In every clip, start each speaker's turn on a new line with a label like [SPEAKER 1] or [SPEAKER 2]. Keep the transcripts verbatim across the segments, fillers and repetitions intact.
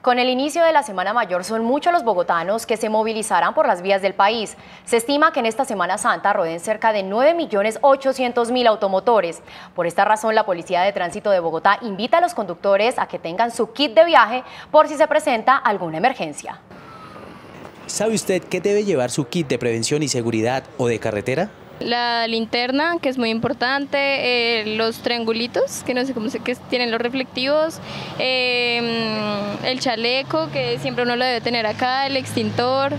[SPEAKER 1] Con el inicio de la Semana Mayor son muchos los bogotanos que se movilizarán por las vías del país. Se estima que en esta Semana Santa rueden cerca de nueve millones ochocientos mil automotores. Por esta razón, la Policía de Tránsito de Bogotá invita a los conductores a que tengan su kit de viaje por si se presenta alguna emergencia.
[SPEAKER 2] ¿Sabe usted qué debe llevar su kit de prevención y seguridad o de carretera?
[SPEAKER 3] La linterna, que es muy importante, eh, los triangulitos, que no sé cómo se que tienen los reflectivos, eh, el chaleco, que siempre uno lo debe tener acá, el extintor,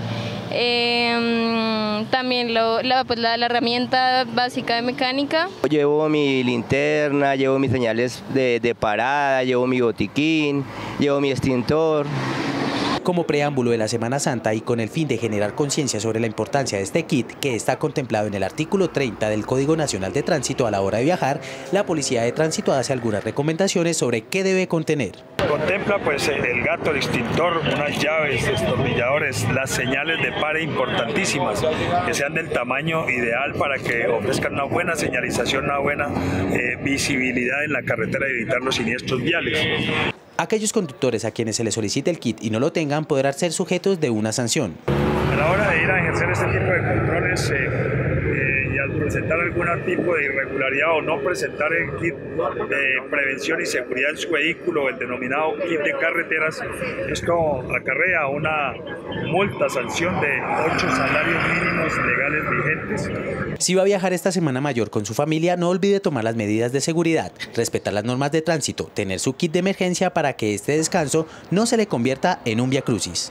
[SPEAKER 3] eh, también lo, la, pues la, la herramienta básica de mecánica.
[SPEAKER 4] Llevo mi linterna, llevo mis señales de, de parada, llevo mi botiquín, llevo mi extintor.
[SPEAKER 2] Como preámbulo de la Semana Santa y con el fin de generar conciencia sobre la importancia de este kit, que está contemplado en el artículo treinta del Código Nacional de Tránsito a la hora de viajar, la Policía de Tránsito hace algunas recomendaciones sobre qué debe contener.
[SPEAKER 5] Contempla pues el gato, el extintor, unas llaves, destornilladores, las señales de pare importantísimas, que sean del tamaño ideal para que ofrezcan una buena señalización, una buena eh, visibilidad en la carretera y evitar los siniestros viales.
[SPEAKER 2] Aquellos conductores a quienes se les solicite el kit y no lo tengan podrán ser sujetos de una sanción.
[SPEAKER 5] A la hora de ir a ejercer este tipo de controles eh, eh, y al presentar algún tipo de irregularidad o no presentar el kit de prevención y seguridad en su vehículo, el denominado kit de carreteras, esto acarrea una multa, sanción de ocho salarios mínimos legales vigentes.
[SPEAKER 2] Si va a viajar esta Semana Mayor con su familia, no olvide tomar las medidas de seguridad, respetar las normas de tránsito, tener su kit de emergencia para que este descanso no se le convierta en un viacrucis.